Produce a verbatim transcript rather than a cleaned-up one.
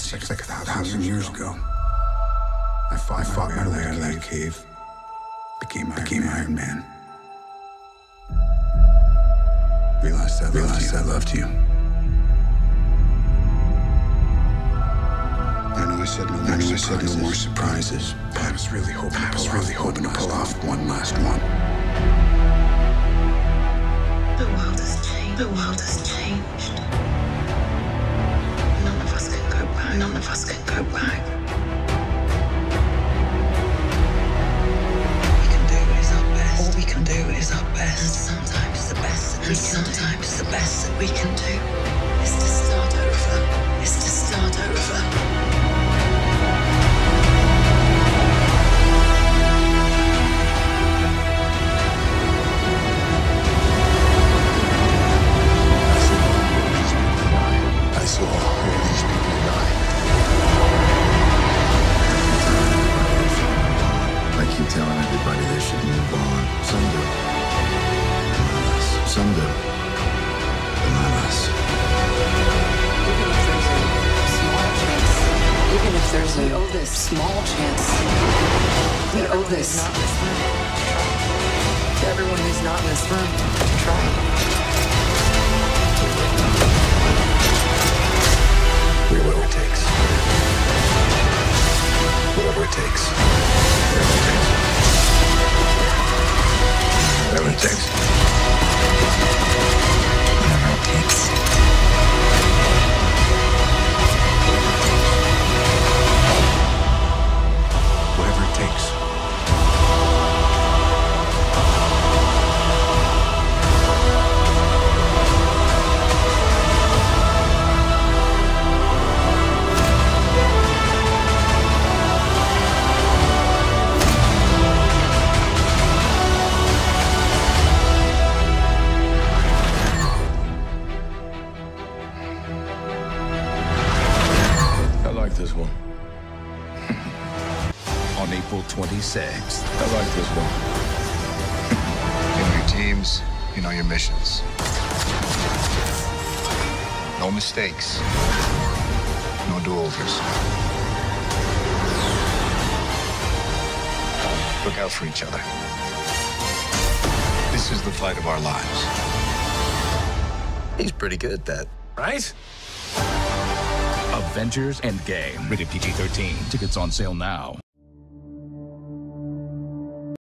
It's like, it's like a thousand years ago. I fought, I fought my way out of that cave. Became, became Iron Man. Realized I realized I loved you. I know I said no more. I know I said no more surprises. But I was really hoping. I was really hoping to pull off one last one. The world has changed. The world has changed. None of us can go back. None of us can go back. We can do is our best. All we can do is our best. And sometimes the best. And sometimes the best that we can do is to start over. Is to start over. Telling everybody they should move on. Some do. But not us. Some do. But not us. Even if there's a small chance, even if there's a we owe this small chance, we owe this to everyone who's not in this room to try. We do whatever it takes. Whatever it takes. Whatever it takes. Whatever it takes. Whatever it takes. Whatever it takes. This one. On April twenty-sixth. I like this one. You know your teams, you know your missions. No mistakes. No do-overs. Look out for each other. This is the fight of our lives. He's pretty good at that. Right? Avengers Endgame. Rated P G thirteen. Tickets on sale now.